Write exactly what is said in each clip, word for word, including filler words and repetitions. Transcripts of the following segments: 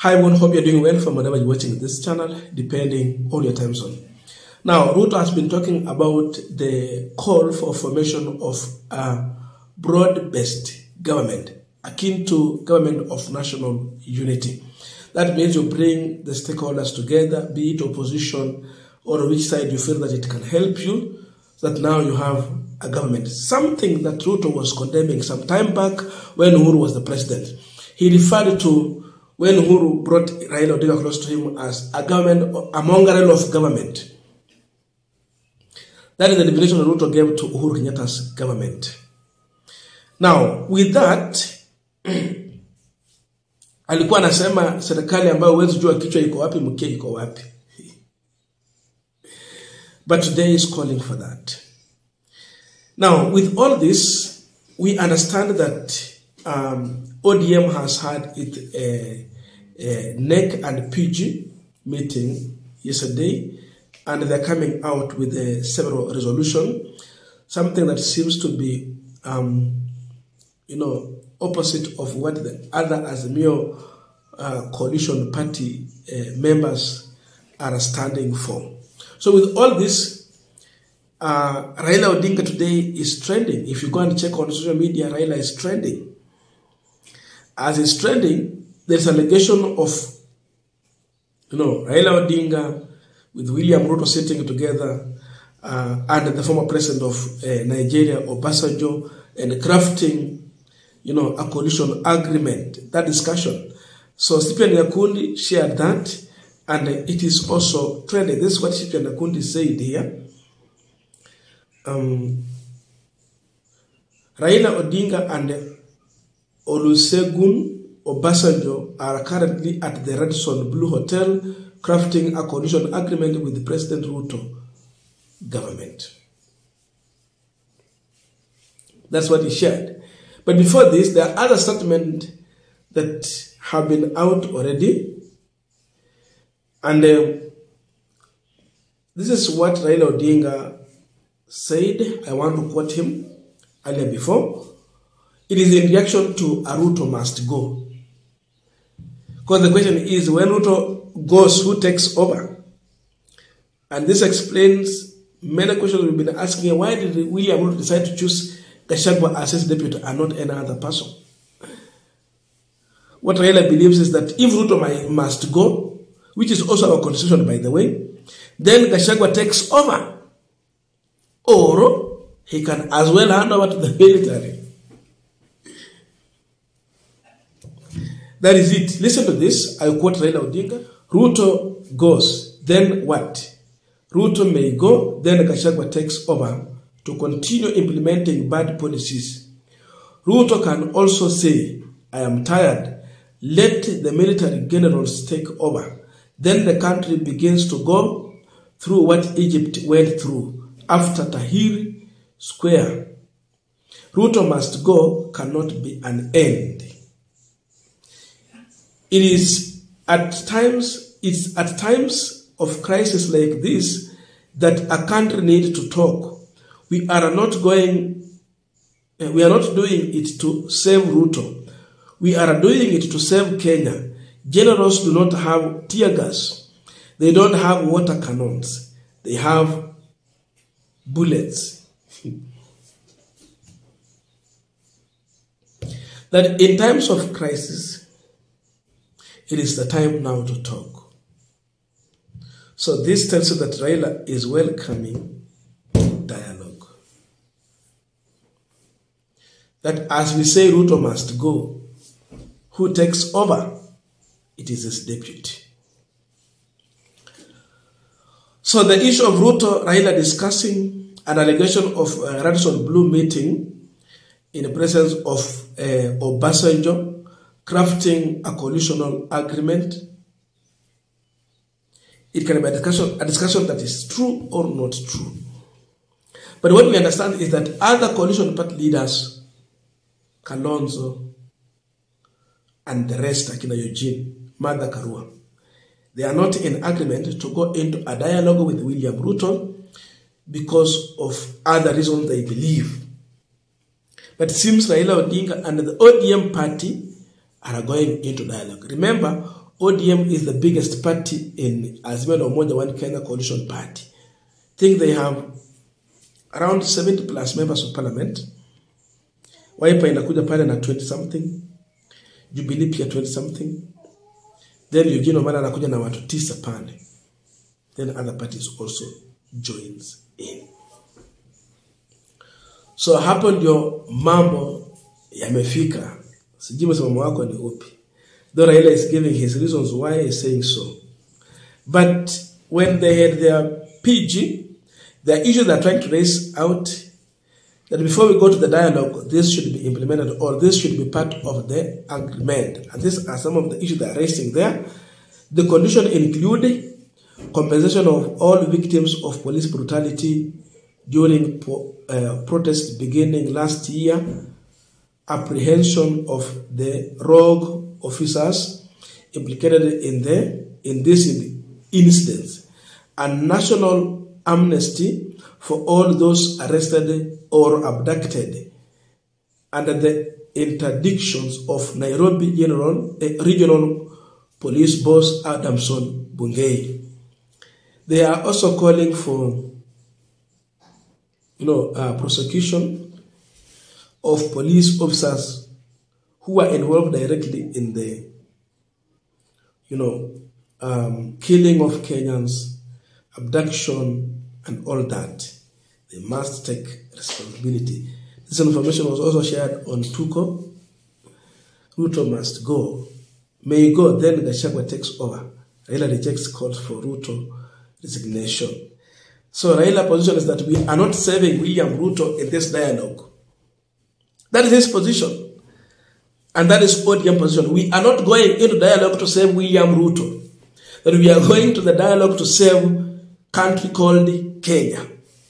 Hi everyone, hope you're doing well from whenever you're watching this channel, depending on your time zone. Now, Ruto has been talking about the call for formation of a broad-based government, akin to government of national unity. That means you bring the stakeholders together, be it opposition or which side you feel that it can help you, so that now you have a government. Something that Ruto was condemning some time back when Uhuru was the president. He referred to when Uhuru brought Raila Odinga close to him as a government, a mongrel of government. That is the definition that Ruto gave to Uhuru Kenyatta's government. Now, with that, alikuwa anasema serikali ambayo huwezi jua kichwa iko wapi, mkia iko wapi. But today is calling for that. Now, with all this, we understand that um, O D M has had its a, a neck and P G meeting yesterday, and they're coming out with a several resolution, something that seems to be, um, you know, opposite of what the other Azimio uh, coalition party uh, members are standing for. So with all this, uh, Raila Odinga today is trending. If you go and check on social media, Raila is trending. As it's trending, there's allegation of, you know, Raila Odinga with William Ruto sitting together uh, and the former president of uh, Nigeria, Obasanjo, and crafting, you know, a coalition agreement, that discussion. So Stephen Nyakundi shared that, and it is also trending. This is what Stephen Nyakundi said here. Um, Raila Odinga and Olusegun Obasanjo are currently at the Radisson Blu Hotel crafting a coalition agreement with the President Ruto government. That's what he shared. But before this, there are other statements that have been out already. And uh, this is what Raila Odinga said. I want to quote him earlier before. It is in reaction to a Ruto must go. Because the question is, when Ruto goes, who takes over? And this explains many questions we've been asking. Why did William Ruto decide to choose Gachagua as his deputy and not any other person? What Raila believes is that if Ruto must go, which is also our constitution, by the way, then Gachagua takes over. Or he can as well hand over to the military. That is it. Listen to this. I quote Raila Odinga. Ruto goes, then what? Ruto may go, then Gachagua takes over to continue implementing bad policies. Ruto can also say, I am tired. Let the military generals take over. Then the country begins to go through what Egypt went through after Tahrir Square. Ruto must go cannot be an end. It is at times, it's at times of crisis like this that a country needs to talk. We are not going, we are not doing it to save Ruto. We are doing it to save Kenya. Generals do not have tear gas. They don't have water cannons. They have bullets. That in times of crisis, it is the time now to talk. So this tells you that Raila is welcoming dialogue. That as we say Ruto must go, who takes over? It is his deputy. So the issue of Ruto, Raila discussing an allegation of a Radisson Blu meeting in the presence of uh, Obasanjo, crafting a coalitional agreement. It can be a discussion, a discussion that is true or not true. But what we understand is that other coalition party leaders, Kalonzo, and the rest, Akina Eugene, Martha Karua, they are not in agreement to go into a dialogue with William Ruto because of other reasons they believe. But it seems Raila Odinga and the O D M party are going into dialogue. Remember, O D M is the biggest party in Azimio la Umoja One Kenya Coalition Party. I think they have around seventy plus members of parliament. Wiper inakuja pale na twenty something. Jubilee pia twenty something. Then Eugene Wamalwa anakuja na watu tisa pale. Then other parties also joins in. So hapo ndio mambo yamefika. Sijui msimamo wako ni upi. Though Raila is giving his reasons why he is saying so. But when they had their P G, the issue they're trying to raise out, that before we go to the dialogue, this should be implemented or this should be part of the agreement. And these are some of the issues they are raising there. The condition include compensation of all victims of police brutality during uh, protests beginning last year, apprehension of the rogue officers implicated in the in this instance, and national amnesty for all those arrested or abducted under the interdictions of Nairobi General eh, Regional Police Boss Adamson Bungei. They are also calling for, you know, uh, prosecution of police officers who are involved directly in the, you know, um, killing of Kenyans, abduction, and all that. They must take responsibility. This information was also shared on Tuko. Ruto must go. May he go, then Gachagua takes over. Raila rejects calls for Ruto resignation. So Raila's position is that we are not saving William Ruto in this dialogue. That is his position. And that is O D M position. We are not going into dialogue to save William Ruto. But we are going to the dialogue to save a country called Kenya.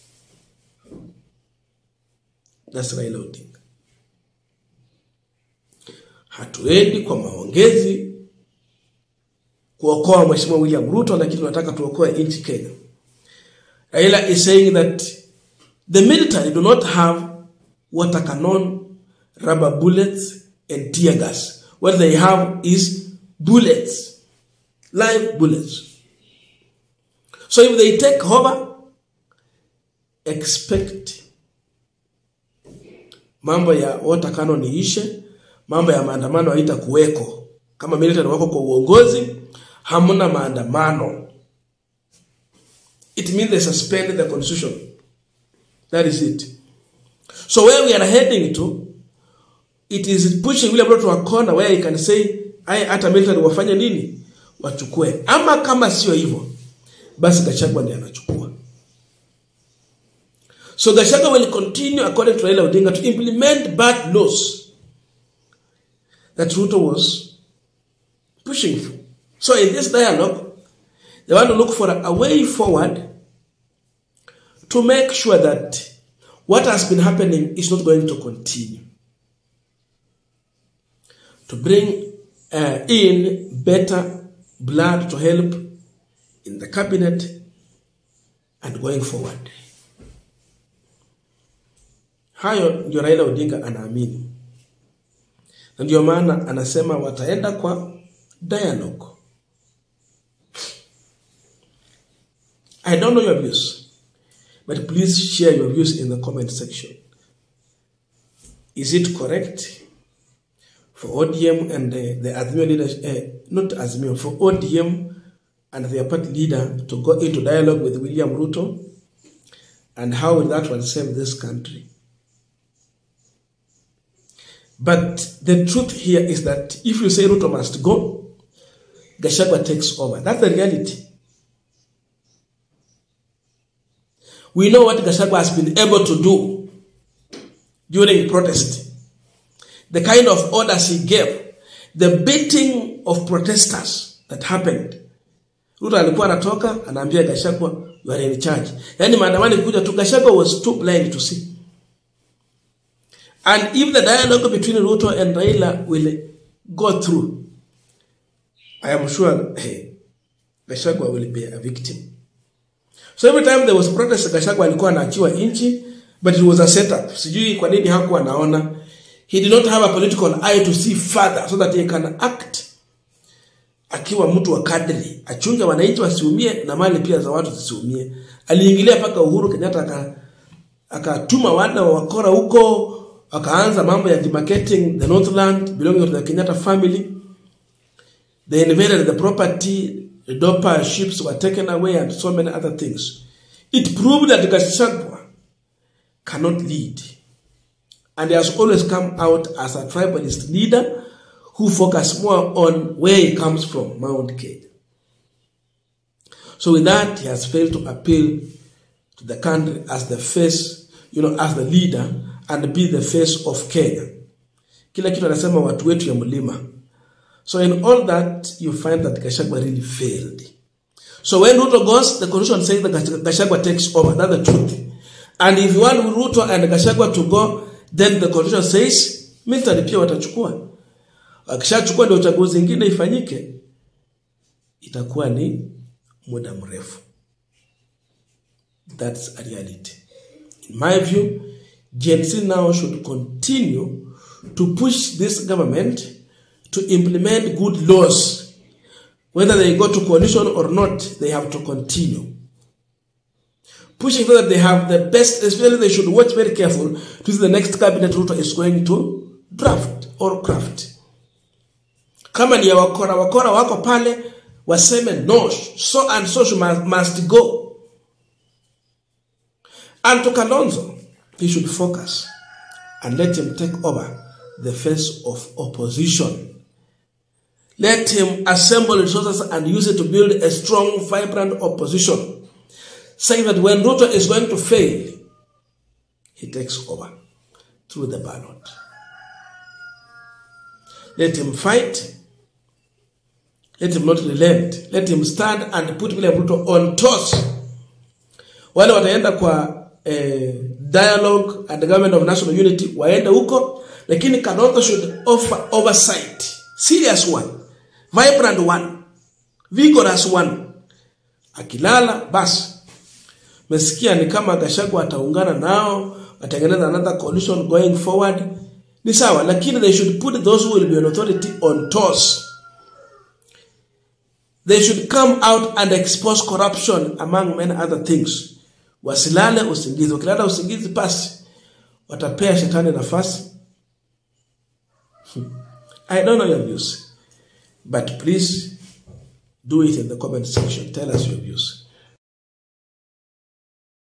That's Raila Odinga. Hatuendi kwa maongezi kuokoa Mheshimiwa William Ruto, lakini tunataka tuokoe nchi Kenya. Raila is saying that the military do not have water cannon, rubber bullets, and tear gas. What they have is bullets, live bullets. So if they take over, expect mambo ya water cannon iishe, mambo ya maandamano haita kuweko. Kama military wako kwa uongozi, hamuna maandamano. It means they suspend the constitution. That is it. So where we are heading to, it is pushing William Ruto to a corner where he can say, I hata military wafanye nini? Wachukue. Ama kama sio hivyo, basi Gachagua ndiye anachukua. So Gachagua will continue, according to Raila Odinga, to implement bad laws that Ruto was pushing for. So in this dialogue, they want to look for a way forward to make sure that what has been happening is not going to continue. To bring uh, in better blood to help in the cabinet and going forward. Hayo ndio Raila Odinga anaamini. Na ndio maana anasema wataenda kwa dialogue. I don't know your views, but please share your views in the comment section. Is it correct for O D M and the, the Azimio leaders, uh, not Azimio, for O D M and their party leader to go into dialogue with William Ruto? And how will that one save this country? But the truth here is that if you say Ruto must go, Gachagua takes over. That's the reality. We know what Gachagua has been able to do during protest. The kind of orders he gave, the beating of protesters that happened. Ruto alikuwa anatoka, anaambia Gachagua, you are in charge. Yani maandamano kuja tu, Gachagua was too blind to see. And if the dialogue between Ruto and Raila will go through, I am sure, hey, Gachagua will be a victim. So every time there was protest, Gachagua alikuwa anaachiwa inchi, but it was a setup. Sijui kwa nini hakuwa anaona. He did not have a political eye to see further so that he can act akiwa mtu wa kadri, achunge wananchi wasiumie na mali pia za watu zisiumie. Aliingilia paka Uhuru Kenyatta akatuma wale wa wakora huko, akaanza mambo ya demarcating the Northland belonging to the Kenyatta family. They invaded the property, the Dopa ships were taken away and so many other things. It proved that Gachagua cannot lead. And he has always come out as a tribalist leader who focus more on where he comes from, Mount Kenya. So with that, he has failed to appeal to the country as the face, you know, as the leader and be the face of Kenya. Kila kitu anasema watu wetu ya mlima. So in all that, you find that Gachagua really failed. So when Ruto goes, the constitution says that Gachagua takes over. That's the truth. And if you want Ruto and Gachagua to go, then the constitution says, military pia watachukua. Wakishachukua ndio uchaguzi nyingine ifanyike, itakuwa ni muda mrefu. That's a reality. In my view, Gen Z now should continue to push this government to implement good laws. Whether they go to coalition or not, they have to continue pushing so that they have the best, especially they should watch very careful to see the next cabinet Ruto is going to draft or craft. Kama ni ya wakora, wakora wako pale, waseme no, so and so must, must go. And to Kalonzo, he should focus and let him take over the face of opposition. Let him assemble resources and use it to build a strong, vibrant opposition, saying that when Ruto is going to fail, he takes over through the ballot. Let him fight. Let him not relent. Let him stand and put William Ruto on toss. Wale wataenda kwa eh, dialogue and the government of national unity, waende huko, lakini Kalonzo should offer oversight. Serious one. Vibrant one. Vigorous one. Akilala, basi. Mesikia ni kama Gachagua ataungana nao, watengeneza another coalition going forward. Ni sawa, lakini they should put those who will be on authority on toss. They should come out and expose corruption among many other things. Wasilale usingizi. Wakilala usingizi pasi, watapea shetani nafasi. I don't know your views, but please do it in the comment section. Tell us your views.